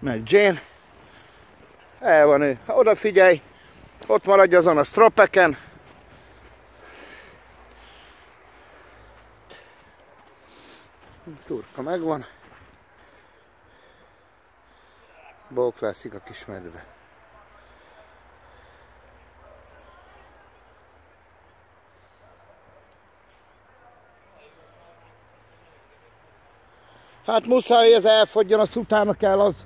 Meg Jane. El van ő. Odafigyelj. Ott maradj azon a stropeken. Turka megvan. Bóklászik a kis medve. Hát muszáj, hogy ez elfogjon, azt utána kell az.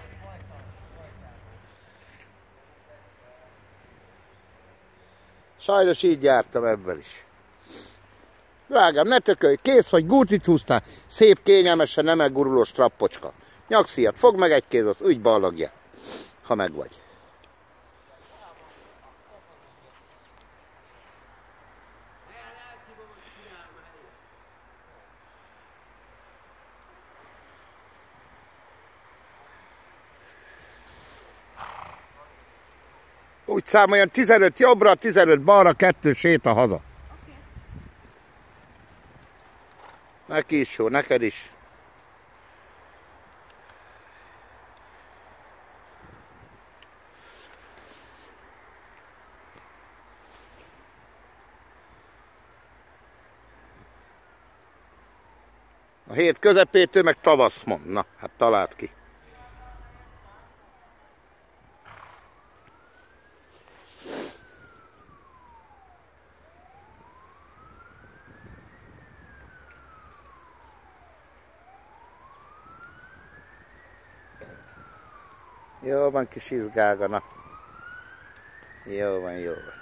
Sajnos így jártam ebben is. Drágám, ne tökölj, kész vagy, gútit húztál, szép, kényelmesen, nem elguruló strappocska. Nyakszíjat, fogd meg egy kéz, az úgy ballagja, ha meg vagy. Úgy számoljon, 15 jobbra, 15 balra, 2 séta haza. Neki is jó, neked is. A hét közepétől meg tavasz mond. Na, hát találd ki. Jó van, kis izgága, na. Jó van, jó van.